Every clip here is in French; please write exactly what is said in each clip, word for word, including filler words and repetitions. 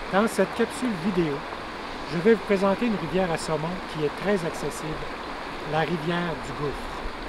Dans cette capsule vidéo, je vais vous présenter une rivière à saumon qui est très accessible, la rivière du Gouffre.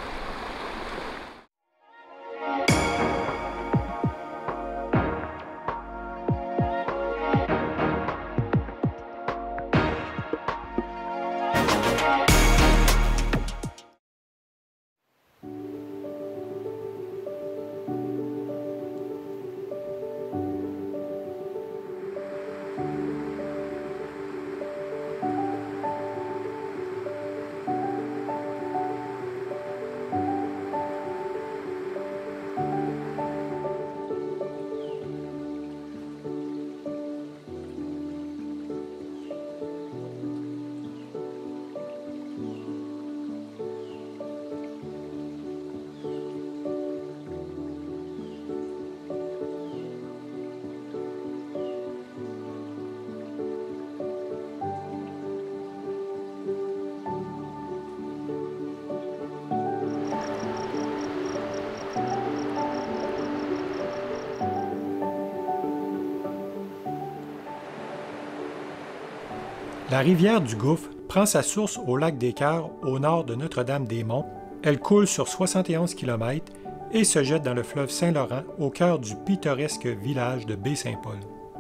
La rivière du Gouffre prend sa source au lac des Cœurs, au nord de Notre-Dame-des-Monts. Elle coule sur soixante et onze kilomètres et se jette dans le fleuve Saint-Laurent au cœur du pittoresque village de Baie-Saint-Paul.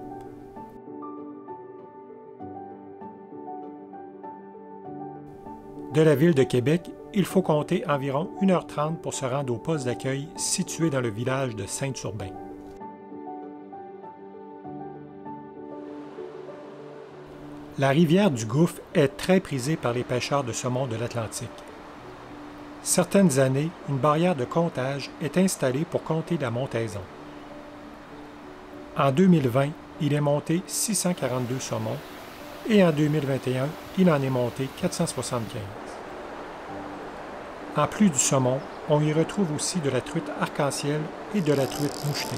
De la ville de Québec, il faut compter environ une heure trente pour se rendre au poste d'accueil situé dans le village de Saint-Urbain. La rivière du Gouffre est très prisée par les pêcheurs de saumon de l'Atlantique. Certaines années, une barrière de comptage est installée pour compter la montaison. En deux mille vingt, il est monté six cent quarante-deux saumons et en deux mille vingt et un, il en est monté quatre cent soixante-quinze. En plus du saumon, on y retrouve aussi de la truite arc-en-ciel et de la truite mouchetée.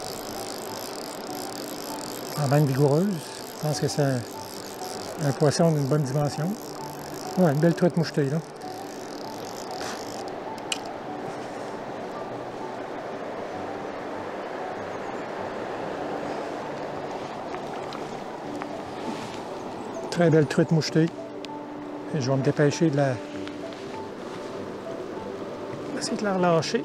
En banque vigoureuse, je pense que c'est un, un poisson d'une bonne dimension. Ouais, une belle truite mouchetée, là. Très belle truite mouchetée. Et je vais me dépêcher de la... essayer de la relâcher.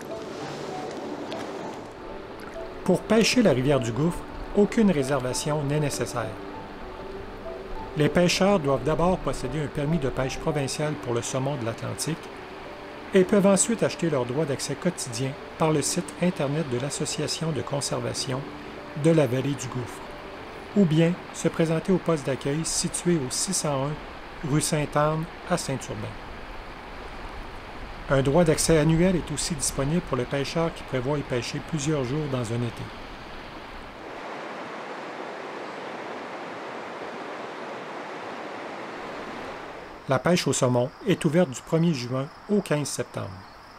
Pour pêcher la rivière du Gouffre, aucune réservation n'est nécessaire. Les pêcheurs doivent d'abord posséder un permis de pêche provincial pour le saumon de l'Atlantique et peuvent ensuite acheter leur droit d'accès quotidien par le site Internet de l'Association de conservation de la vallée du Gouffre, ou bien se présenter au poste d'accueil situé au six cent un rue Sainte-Anne à Saint-Urbain. Un droit d'accès annuel est aussi disponible pour le pêcheur qui prévoit y pêcher plusieurs jours dans un été. La pêche au saumon est ouverte du premier juin au quinze septembre.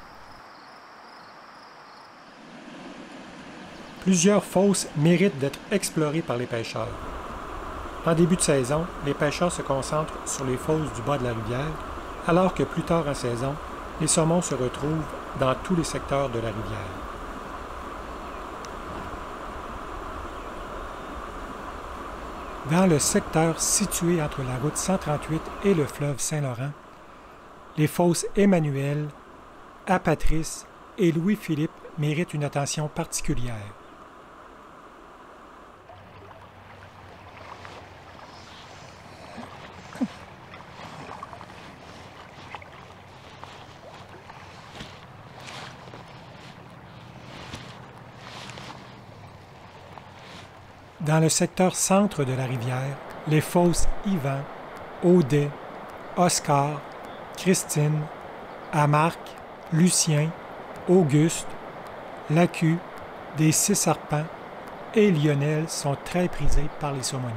Plusieurs fosses méritent d'être explorées par les pêcheurs. En début de saison, les pêcheurs se concentrent sur les fosses du bas de la rivière, alors que plus tard en saison, les saumons se retrouvent dans tous les secteurs de la rivière. Dans le secteur situé entre la route cent trente-huit et le fleuve Saint-Laurent, les fosses Emmanuel, Apatrice et Louis-Philippe méritent une attention particulière. Dans le secteur centre de la rivière, les fosses Yvan, Audet, Oscar, Christine, Amarc, Lucien, Auguste, Lacu, des Six Arpents et Lionel sont très prisés par les saumoniers.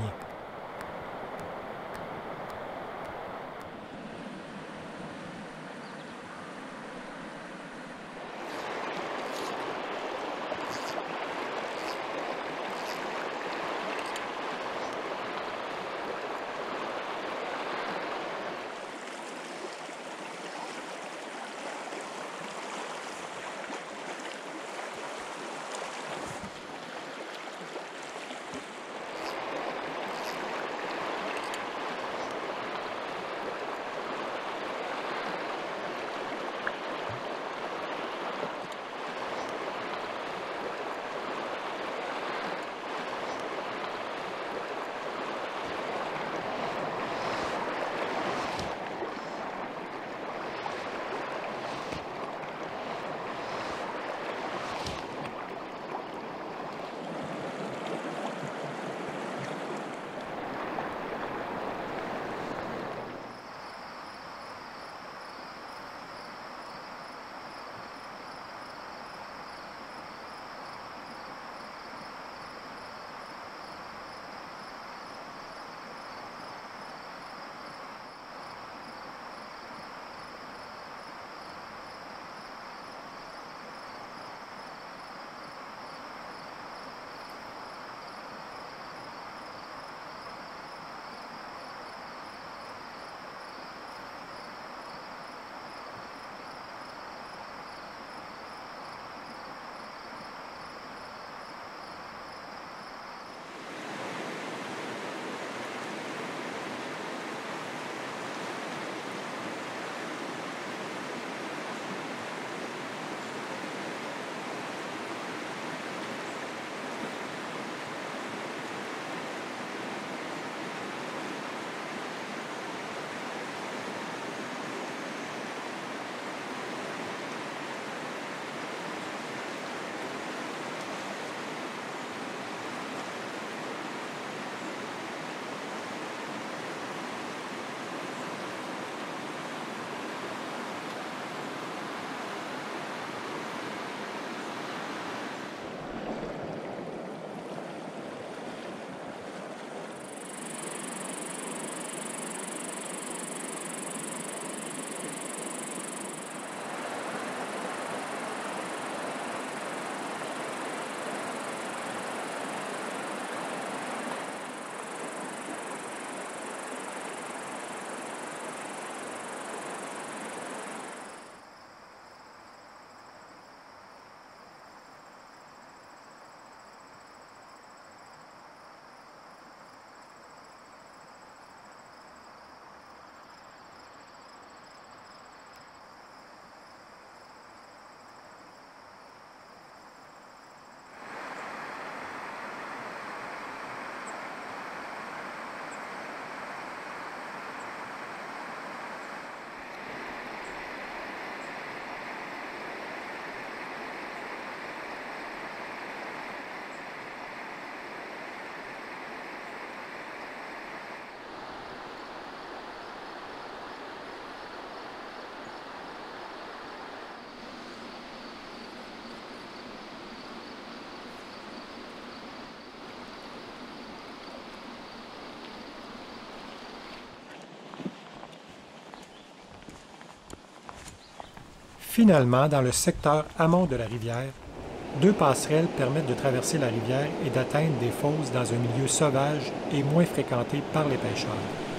Finalement, dans le secteur amont de la rivière, deux passerelles permettent de traverser la rivière et d'atteindre des fosses dans un milieu sauvage et moins fréquenté par les pêcheurs.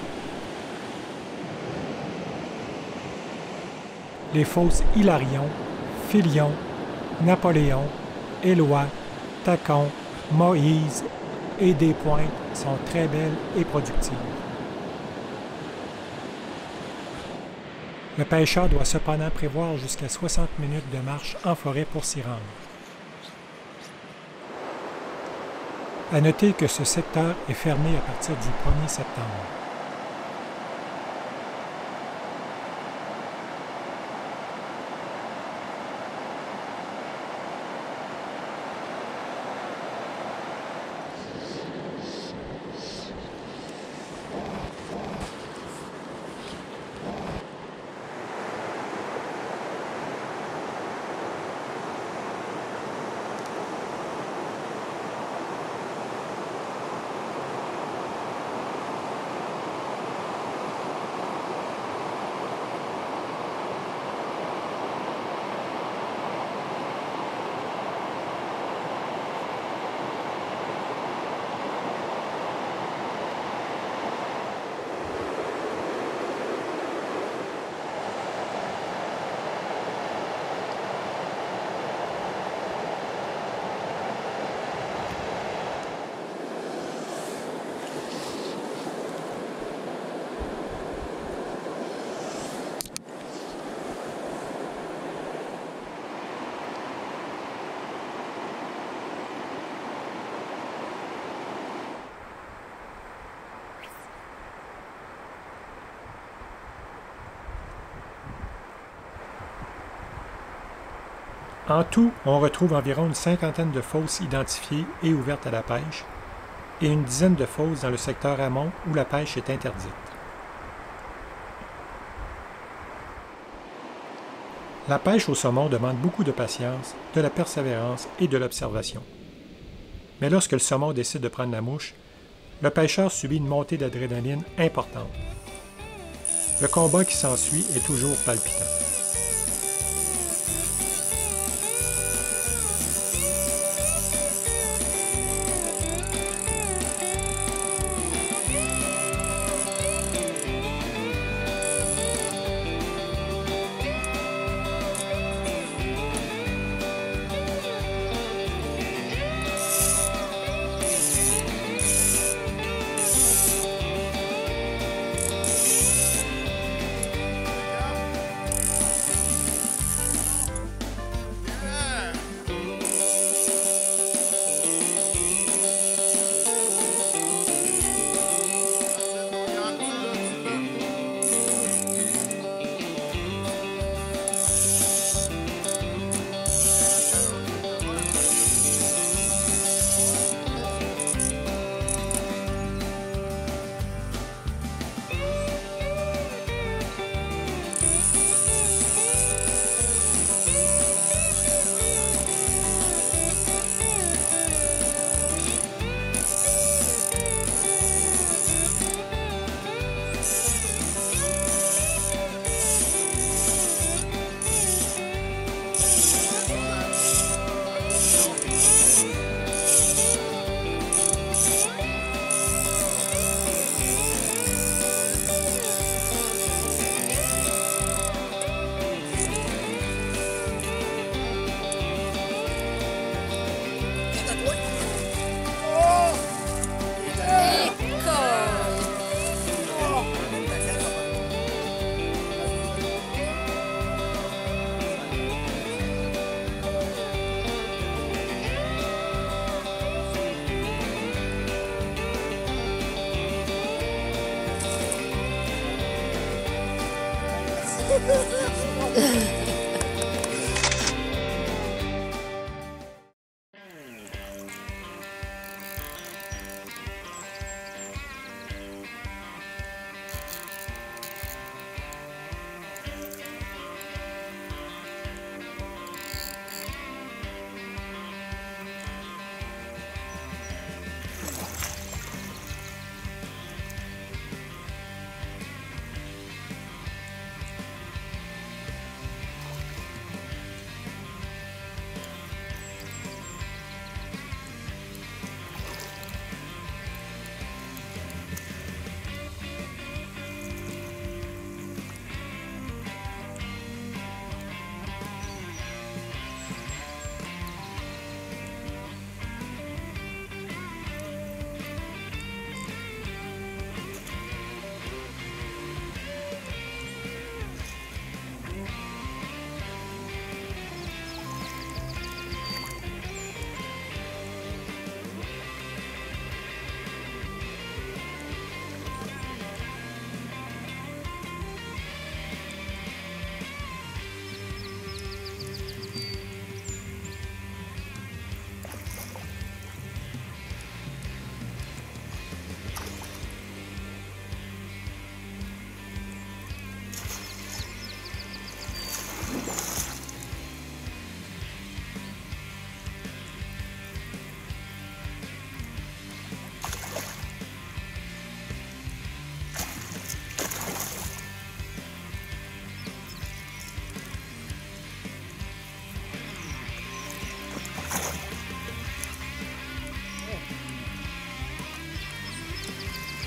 Les fosses Hilarion, Filion, Napoléon, Éloi, Tacon, Moïse et des Pointes sont très belles et productives. Le pêcheur doit cependant prévoir jusqu'à soixante minutes de marche en forêt pour s'y rendre. À noter que ce secteur est fermé à partir du premier septembre. En tout, on retrouve environ une cinquantaine de fosses identifiées et ouvertes à la pêche, et une dizaine de fosses dans le secteur amont où la pêche est interdite. La pêche au saumon demande beaucoup de patience, de la persévérance et de l'observation. Mais lorsque le saumon décide de prendre la mouche, le pêcheur subit une montée d'adrénaline importante. Le combat qui s'ensuit est toujours palpitant.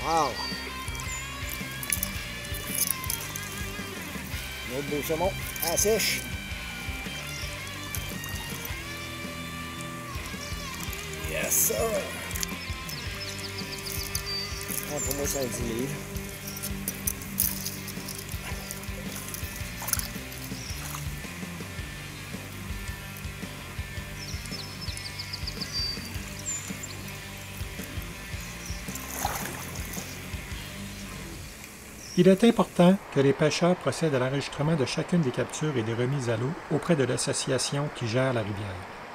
Wow! Un autre beau saumon à la sèche. Yes, sir! Ah, pour moi, ça a dix livres. Il est important que les pêcheurs procèdent à l'enregistrement de chacune des captures et des remises à l'eau auprès de l'association qui gère la rivière.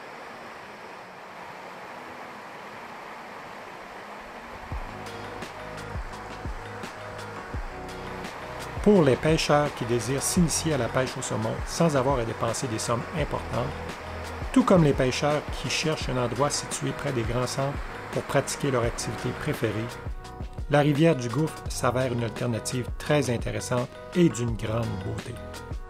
Pour les pêcheurs qui désirent s'initier à la pêche au saumon sans avoir à dépenser des sommes importantes, tout comme les pêcheurs qui cherchent un endroit situé près des grands centres pour pratiquer leur activité préférée, la rivière du Gouffre s'avère une alternative très intéressante et d'une grande beauté.